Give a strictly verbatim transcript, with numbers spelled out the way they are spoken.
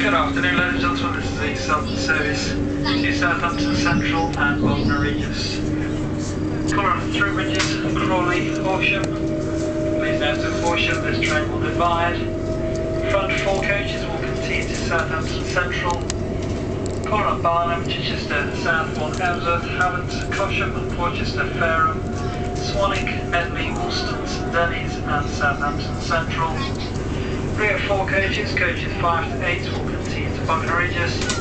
Good afternoon, ladies and gentlemen. This is the Southern Service to Southampton Central and Bognor Regis. Caller through Regis, Crawley, Horsham. Please note that Horsham, this train will divide. Front four coaches will continue to Southampton Central. Caller at Barnham, Chichester, Southbourne, Emsworth, Havant, Cosham, Porchester, Fareham, Swanwick, Medley, Woolston, St Dennis and Southampton Central. Rear four coaches, coaches five to eight will continue to Bognor Regis.